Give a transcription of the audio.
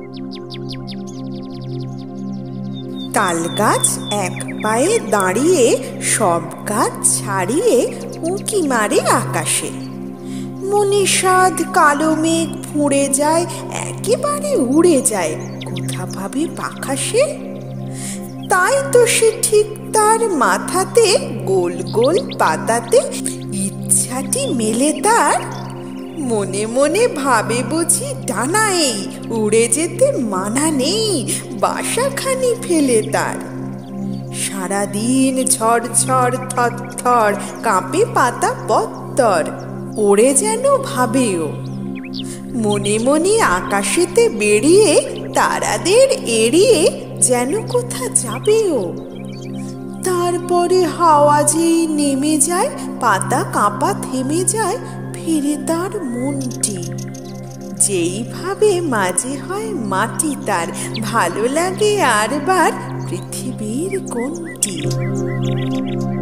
তাল গাছ এক পায়ে দাঁড়িয়ে সব কাজ ছাড়িয়ে উঁকি মারে আকাশে। মনে সাধ কালো মেঘ ফুঁড়ে যায়, একেবারে উড়ে যায় কোথা ভাবে পাখাসে। তাই তো সে ঠিক তার মাথাতে গোল গোল পাতাতে ইচ্ছাটি মেলে তার। মনে মনে ভাবে বুঝি ডানা এই উড়ে যেতে মানা নেই, বাসাখানি ফেলে তার। সারাদিন ঝড় থরথর কাঁপে পাতা পত্তর, ওড়ে যেন ভাবেও। মনে মনে আকাশেতে বেরিয়ে তারাদের এড়িয়ে যেন কোথা যাবেও। তারপরে হাওয়া যেই নেমে যায়, পাতা কাঁপা থেমে যায়, ফিরে তার মনটি। যেইভাবে মাঝে হয় মাটি তার, ভালো লাগে আরবার পৃথিবীর কোনটি।